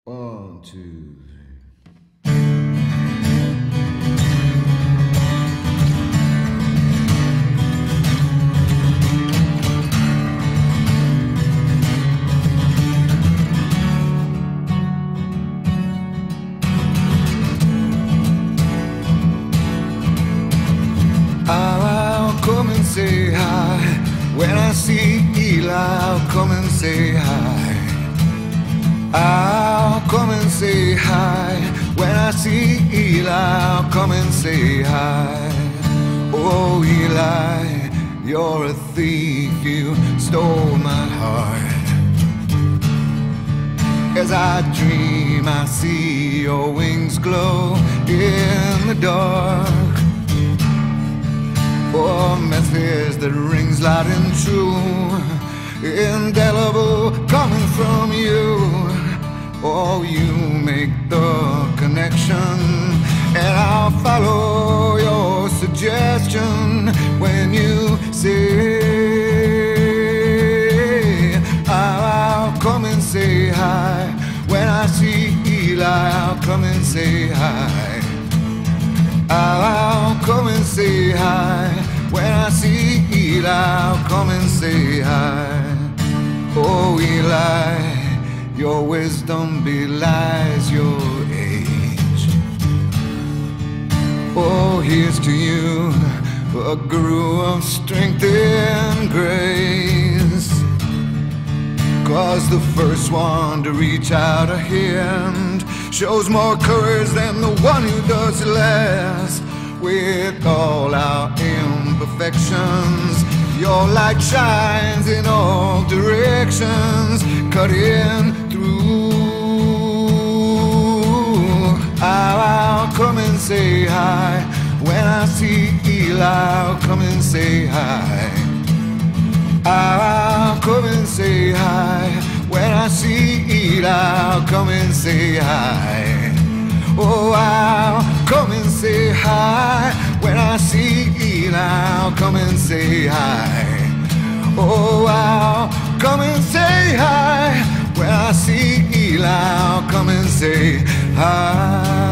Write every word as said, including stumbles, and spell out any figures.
One, two, three. I'll come and say hi. When I see Eli, I'll come and say hi. I'll come and say hi. When I see Eli, I'll come and say hi. Oh Eli, you're a thief, you stole my heart. As I dream, I see your wings glow in the dark. Oh, message that rings loud and true, indelible, coming from you. Oh, you make the connection, and I'll follow your suggestion when you say I'll come and say hi. When I see Eli, I'll come and say hi. I'll come and say hi. When I see Eli, I'll come and say hi. Oh Eli, your wisdom belies your age. Oh, here's to you, a guru of strength and grace. 'Cause the first one to reach out a hand shows more courage than the one who does less. With all our imperfections, your light shines in all directions, cutting through. I'll come and say hi. When I see Eli, I'll come and say hi. I'll come and say hi. When I see Eli, I'll come and say hi. Oh, I'll come and say hi. When I see Eli, I'll come and say hi. Oh, I'll come and say hi. When I see Eli, I'll come and say hi.